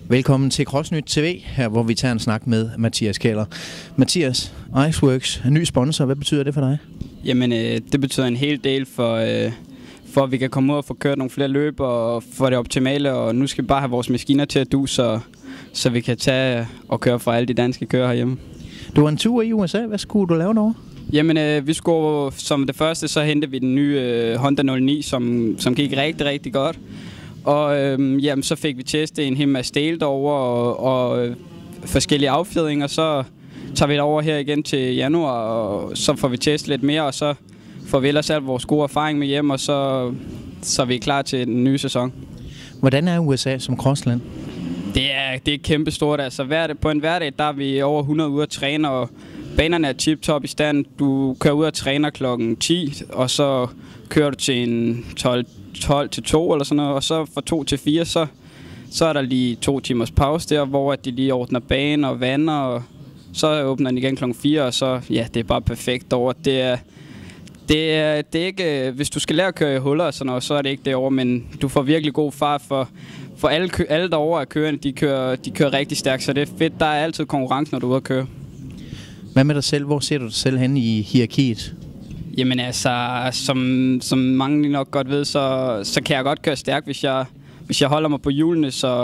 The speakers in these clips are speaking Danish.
Velkommen til CrossNyt TV, her hvor vi tager en snak med Mathias Kjæller. Mathias, Iceworks, en ny sponsor, hvad betyder det for dig? Jamen, det betyder en hel del for at vi kan komme ud og få kørt nogle flere løb og få det optimale, og nu skal vi bare have vores maskiner til at du, så vi kan tage og køre for alle de danske kører herhjemme. Du var en tur i USA, hvad skulle du lave derovre? Jamen, vi skulle som det første, så hentede vi den nye Honda 09, som gik rigtig, rigtig godt. Og jamen, så fik vi testet en hel masse dele derovre og forskellige affjedringer, så tager vi det over her igen til januar, og så får vi testet lidt mere, og så får vi ellers alt vores gode erfaring med hjem, og så er vi klar til den nye sæson. Hvordan er USA som crossland? Det er kæmpestort. Altså, på en hverdag, der er vi over 100 uger at træne, og banerne er tip-top i stand. Du kører ud og træner klokken 10, og så kører du til en 12 til 2 eller sådan noget, og så fra 2 til 4, så er der lige 2 timers pause der, hvor de lige ordner banen og vander, og så åbner den igen klokken 4, og så, ja, det er bare perfekt over. Det er ikke, hvis du skal lære at køre i huller og sådan noget, så er det ikke det over, men du får virkelig god fart for alle derovre af kørende, de kører rigtig stærkt, så det er fedt. Der er altid konkurrence, når du er ude at køre. Hvad med dig selv? Hvor ser du dig selv henne i hierarkiet? Jamen altså, som mange nok godt ved, så kan jeg godt køre stærkt, hvis jeg holder mig på hjulene, så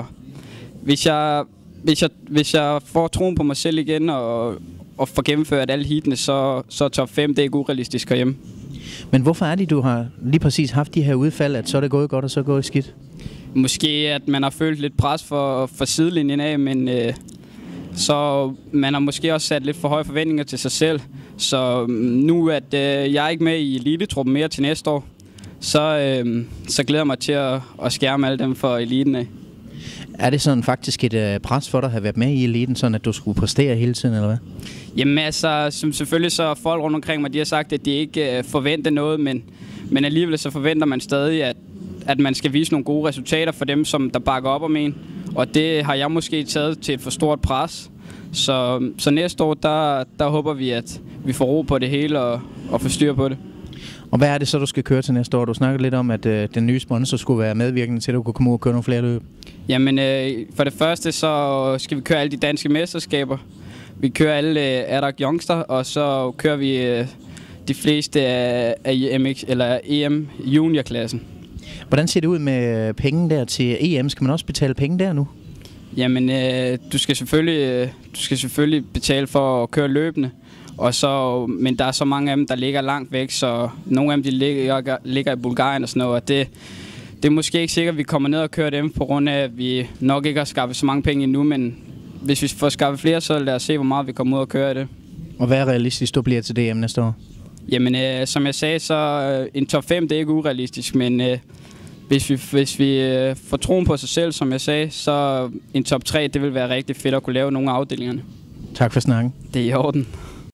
hvis jeg får troen på mig selv igen og får gennemført alle heatene, så top 5, det er ikke urealistisk herhjemme. Men hvorfor er det, du har lige præcis haft de her udfald, at så er det gået godt, og så er det gået skidt? Måske, at man har følt lidt pres for sidelinjen af, men så man har måske også sat lidt for høje forventninger til sig selv. Så nu, at jeg er ikke med i elitetruppen mere til næste år, så glæder jeg mig til at skærme alle dem for eliten af. Er det sådan faktisk et pres for dig at have været med i eliten, sådan at du skulle præstere hele tiden, eller hvad? Jamen altså, som selvfølgelig så folk rundt omkring mig, de har sagt, at de ikke forventer noget, men alligevel så forventer man stadig, at man skal vise nogle gode resultater for dem, som der bakker op om en. Og det har jeg måske taget til et for stort pres. Så næste år, der håber vi, at vi får ro på det hele og får styr på det. Og hvad er det så, du skal køre til næste år? Du snakkede lidt om, at den nye sponsor skulle være medvirkende til, at du kunne komme ud og køre nogle flere løb. Jamen, for det første, så skal vi køre alle de danske mesterskaber. Vi kører alle ADAC Youngster, og så kører vi de fleste af MX, eller EM juniorklassen. Hvordan ser det ud med penge der til EM? Skal man også betale penge der nu? Jamen, du skal selvfølgelig betale for at køre løbende. Men der er så mange af dem, der ligger langt væk, så nogle af dem de ligger i Bulgarien og sådan noget. Og det er måske ikke sikkert, at vi kommer ned og kører dem, på grund af, at vi nok ikke har skaffet så mange penge endnu, men hvis vi får skaffet flere, så lad os se, hvor meget vi kommer ud og køre det. Og hvad er realistisk, du bliver til DM næste år? Jamen, som jeg sagde, så en top 5, det er ikke urealistisk, men hvis vi får troen på sig selv, som jeg sagde, så en top 3, det vil være rigtig fedt at kunne lave nogle af afdelingerne. Tak for snakken. Det er i orden.